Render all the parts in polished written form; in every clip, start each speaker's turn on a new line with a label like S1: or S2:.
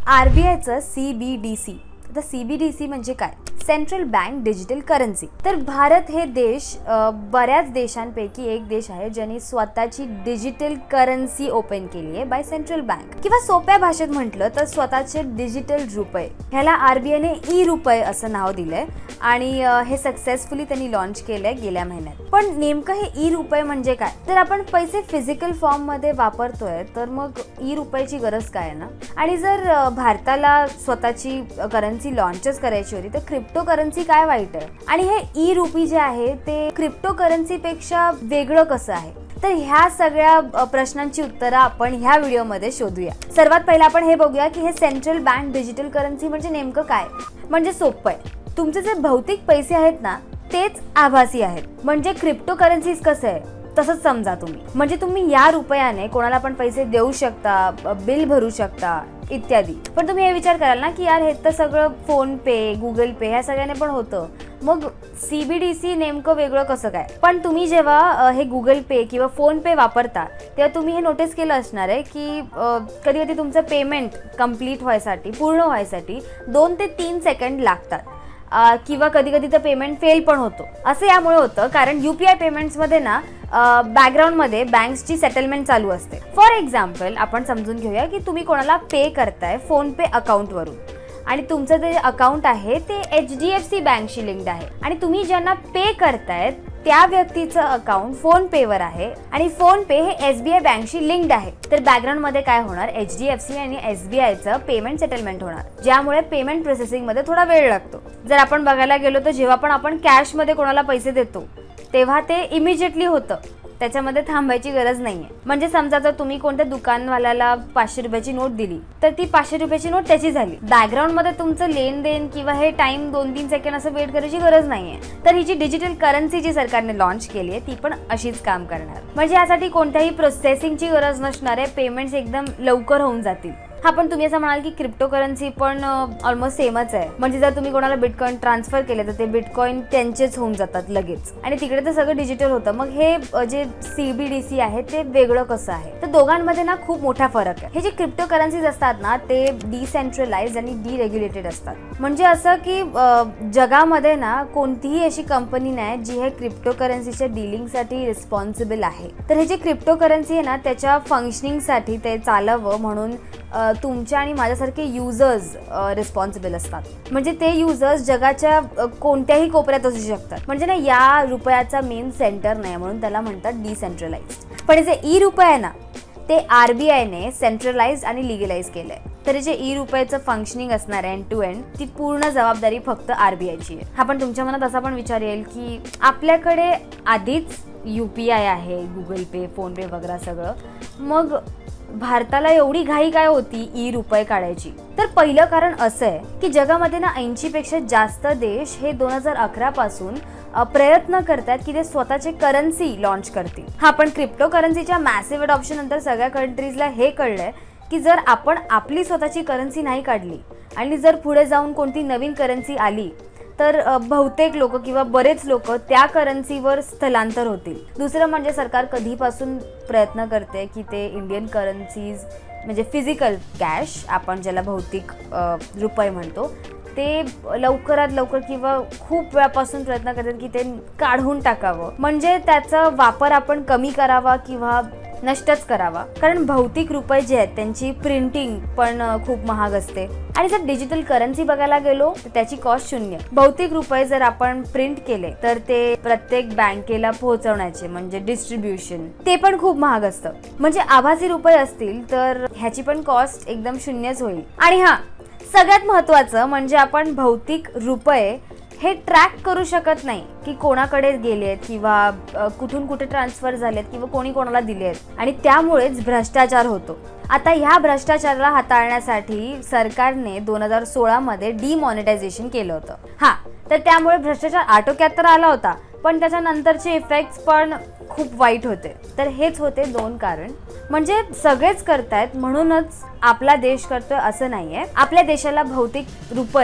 S1: आरबीआयचं CBDC. आता CBDC म्हणजे काय? Central bank digital currency. तर भारत हे देश बऱ्याच देशांपैकी एक देश आहे ज्यांनी स्वतःची डिजिटल करन्सी ओपन केली आहे बाय सेंट्रल बँक, किंवा सोप्या भाषेत म्हटलं तर स्वतःचे डिजिटल रुपये. ह्याला आरबीआयने ई-रुपये असं नाव दिलंय आणि हे सक्सेसफुली त्यांनी लॉन्च केलंय गेल्या महिन्यात. पण नेमकं हे ई-रुपये म्हणजे काय? तर आपण पैसे फिजिकल फॉर्म मध्ये वापरतोय तर मग ई-रुपयाची गरज काय आहे ना? आणि जर भारताला स्वतःची करन्सी लॉन्चच करायची होती तर क्रिप्टो करन्सी काय वाईट आहे? आणि हे ई-रुपी जे आहे ते क्रिप्टो करन्सी पेक्षा वेगळं कसं आहे? तर ह्या सगळ्या प्रश्नांची उत्तरं आपण ह्या व्हिडिओमध्ये शोधूया. सर्वात पहिला आपण हे बघूया की हे सेंट्रल बँक डिजिटल करन्सी म्हणजे नेमकं काय. म्हणजे सोपं आहे, तुमचे जे भौतिक पैसे आहेत ना तेच आभासी आहेत. म्हणजे क्रिप्टो करन्सीज कसं आहे तसंच समजा तुम्ही. म्हणजे तुम्ही या रुपयाने कोणाला पण पैसे देऊ शकता, बिल भरू शकता इत्यादी. पण तुम्ही हे विचार कराल ना की यार हे तर सगळं फोन पे, गुगल पे ह्या सगळ्याने पण होतं, मग CBDC नेमकं वेगळं कसं काय? पण तुम्ही जेव्हा हे गुगल पे किंवा फोन पे वापरता तेव्हा तुम्ही हे नोटीस केलं असणार आहे की कधी कधी तुमचं पेमेंट कम्प्लीट व्हायसाठी, पूर्ण व्हायसाठी 2 ते 3 सेकंड लागतात, किंवा कधी कधी तर पेमेंट फेल पण होतो. असं यामुळे होतं कारण UPI पेमेंट्समध्ये ना बॅकग्राऊंडमध्ये बँक्सची सेटलमेंट चालू असते. फॉर एक्झाम्पल आपण समजून घेऊया की तुम्ही कोणाला पे करताय फोन पे अकाउंटवरून आणि तुमचं जे अकाउंट आहे ते HDFC बँकशी लिंक्ड आहे आणि तुम्ही ज्यांना पे करतायत त्या व्यक्तीचं अकाउंट फोन पेवर आहे आणि फोन पे हे SBI बँकशी लिंक्ड आहे. तर बॅकग्राऊंडमध्ये काय होणार, HDFC आणि SBIचं पेमेंट सेटलमेंट होणार, ज्यामुळे पेमेंट प्रोसेसिंगमध्ये थोडा वेळ लागतो. जर आपण बघायला गेलो तर जेव्हा पण आपण कॅशमध्ये कोणाला पैसे देतो तेव्हा ते इमिजिएटली होतं, त्याच्यामध्ये थांबायची गरज नाहीये. म्हणजे समजा जर तुम्ही कोणत्या दुकानवाल्याला 500 रुपयाची नोट दिली तर ती 500 रुपयाची नोट त्याची झाली. बॅकग्राऊंडमध्ये तुमचं लेनदेन किंवा हे टाइम 2-3 सेकंड असं वेट करायची गरज नाहीये. तर ही जी डिजिटल करन्सी जी सरकारने लॉन्च केली आहे ती पण अशीच काम करणार. म्हणजे यासाठी कोणत्याही प्रोसेसिंगची गरज नसणार आहे, पेमेंट्स एकदम लवकर होऊन जातील. हा, पण तुम्ही असं म्हणाल की क्रिप्टो करन्सी पण ऑलमोस्ट सेमच आहे. म्हणजे जर तुम्ही कोणाला बिटकॉइन ट्रान्सफर केले तर ते बिटकॉइन त्यांचेच होऊन जातात लगेच आणि तिकडे तर सगळं डिजिटल होतं. मग हे जे CBDC आहे ते वेगळं कसं आहे? तर दोघांमध्ये ना खूप मोठा फरक आहे. हे जे क्रिप्टो करन्सीज असतात ना ते डिसेंट्रलाइज्ड आणि डिरेग्युलेटेड असतात. म्हणजे असं की जगामध्ये ना कोणतीही अशी कंपनी नाही जी हे क्रिप्टो करन्सीच्या डीलिंगसाठी रिस्पॉन्सिबल आहे. तर हे जे क्रिप्टो करन्सी आहे ना त्याच्या फंक्शनिंगसाठी ते चालवं म्हणून तुमच्या आणि माझ्यासारखे युजर्स रिस्पॉन्सिबल असतात. म्हणजे ते युजर्स जगाच्या कोणत्याही कोपऱ्यात असू शकतात. म्हणजे ना या रुपयाचा मेन सेंटर नाही म्हणून त्याला म्हणतात डिसेंट्रलाइज्ड. पण जे ई-रुपये आहे ना ते आरबीआयने सेंट्रलाइज आणि लिगलाइज केलंय. तर जे ई-रुपयाचं फंक्शनिंग असणार आहे एंड टू एंड ती पूर्ण जबाबदारी फक्त आरबीआयची आहे. हा, पण तुमच्या मनात असा पण विचार येईल की आपल्याकडे आधीच UPI आहे, गुगल पे, फोन पे वगैरे सगळं, मग भारताला एवढी घाई काय होती ई-रुपये काढायची? तर पहिलं कारण असं आहे की जगामध्ये ना 80 पेक्षा जास्त देश हे 2011 पासून प्रयत्न करतात की ते स्वतःचे करन्सी लॉन्च करतील. हा, पण क्रिप्टो करन्सीच्या मॅसिव्ह अडॉप्शन नंतर सगळ्या कंट्रीजला हे कळलंय की जर आपण आपली स्वतःची करन्सी नाही काढली आणि जर पुढे जाऊन कोणती नवीन करन्सी आली तर बहुतेक लोक किंवा बरेच लोक त्या करन्सीवर स्थलांतर होतील. दुसरं म्हणजे सरकार कधीपासून प्रयत्न करते की ते इंडियन करन्सीज म्हणजे फिजिकल कॅश आपण ज्याला भौतिक रुपये म्हणतो ते लवकरात लवकर किंवा खूप वेळापासून प्रयत्न करतात की ते काढून टाकावं. म्हणजे त्याचा वापर आपण कमी करावा किंवा नष्टच करावा. कारण भौतिक रुपये जे आहेत त्यांची प्रिंटिंग पण खूप महाग असते आणि जर डिजिटल करन्सी बघायला गेलो तर त्याची कॉस्ट 0. भौतिक रुपये जर आपण प्रिंट केले तर ते प्रत्येक बँकेला पोहोचवण्याचे म्हणजे डिस्ट्रीब्युशन ते पण खूप महाग असतं. म्हणजे आभासी रुपये असतील तर ह्याची पण कॉस्ट एकदम 0च होईल. आणि हा, सगळ्यात महत्त्वाचं म्हणजे आपण भौतिक रुपये हे ट्रॅक करू शकत नाही की कोणाकडे गेलेत किंवा कुठून कुठे ट्रान्सफर झालेत किंवा कोणी कोणाला दिलेत आणि त्यामुळेच भ्रष्टाचार होतो. आता ह्या भ्रष्टाचाराला हाताळण्यासाठी सरकारने 2016 मध्ये डिमॉनिटायझेशन केलं होतं. हा, तर त्यामुळे भ्रष्टाचार आटोक्यात तर आला होता पण त्याच्यानंतरचे इफेक्ट्स पण खूप वाईट होते. तर हेच होते 2 कारण. म्हणजे सगळेच करतायत म्हणूनच आपला देश करतोय असं नाहीये. आपल्या देशाला भौतिक रुपये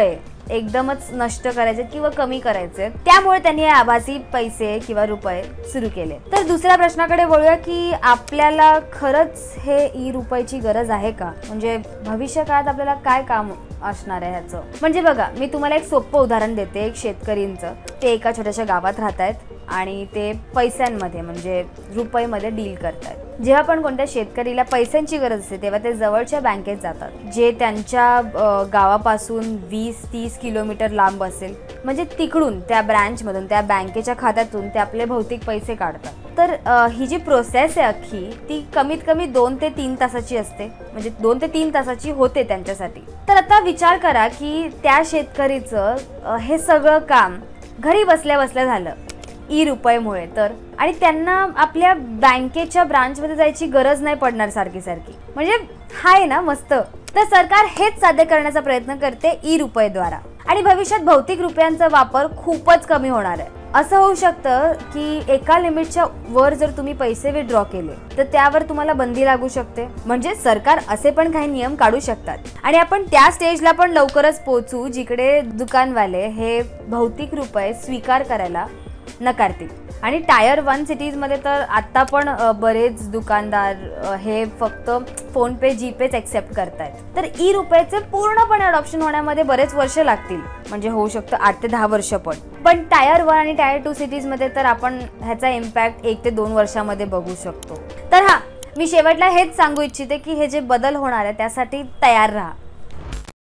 S1: एकदमच नष्ट करायचे किंवा कमी करायचे, त्यामुळे त्यांनी आभासी पैसे किंवा रुपये सुरू केले. तर दुसऱ्या प्रश्नाकडे वळूया की आपल्याला खरंच हे ई रुपयाची गरज आहे का, म्हणजे भविष्य काळात आपल्याला काय काम असणार आहे ह्याचं. म्हणजे बघा, मी तुम्हाला एक सोपं उदाहरण देते. एक शेतकरींचं, ते एका छोट्याशा गावात राहत आहेत आणि ते पैशांमध्ये म्हणजे रुपयेमध्ये डील करतात. जेव्हा पण कोणत्या शेतकरीला पैशांची गरज असते तेव्हा ते जवळच्या बँकेत जातात, जे त्यांच्या गावापासून 20-30 किलोमीटर लांब असेल. म्हणजे तिकडून त्या ब्रँचमधून त्या बँकेच्या खात्यातून ते आपले भौतिक पैसे काढतात. तर ही जी प्रोसेस आहे अख्खी, ती कमीत कमी 2 ते 3 तासाची असते, म्हणजे 2 ते 3 तासाची होते त्यांच्यासाठी. तर आता विचार करा की त्या शेतकरीचं हे सगळं काम घरी बसल्या बसल्या झालं ई रुपयेमुळे. तर आणि त्यांना आपल्या बँकेच्या ब्रांचमध्ये जायची गरज नाही पडणार सारखी सारखी. म्हणजे हाय ना मस्त. तर सरकार हेच साध्य करण्याचा प्रयत्न करते ई रुपयेद्वारा. आणि भविष्यात भौतिक रुपयांचा वापर खूपच कमी होणार आहे. असं होऊ शकतं की एका लिमिटच्या वर जर तुम्ही पैसे विथड्रॉ केले तर त्यावर तुम्हाला बंदी लागू शकते. म्हणजे सरकार असे पण काही नियम काढू शकतात. आणि आपण त्या स्टेजला पण लवकरच पोहोचू जिकडे दुकानवाले हे भौतिक रुपये स्वीकार करायला नकारतील. आणि टायर 1 सिटीजमध्ये तर आत्ता पण बरेच दुकानदार हे फक्त फोन पे, जीपेच ॲक्सेप्ट करतायत. तर ई रुपयाचे पूर्णपणे अडॉप्शन होण्यामध्ये बरेच वर्ष लागतील, म्हणजे होऊ शकतं 8 ते 10 वर्ष पण टायर 1 आणि टायर 2 सिटीजमध्ये तर आपण ह्याचा इम्पॅक्ट 1 ते 2 वर्षामध्ये बघू शकतो. तर मी शेवटला हेच सांगू इच्छिते की हे जे बदल होणार आहे त्यासाठी तयार राहा.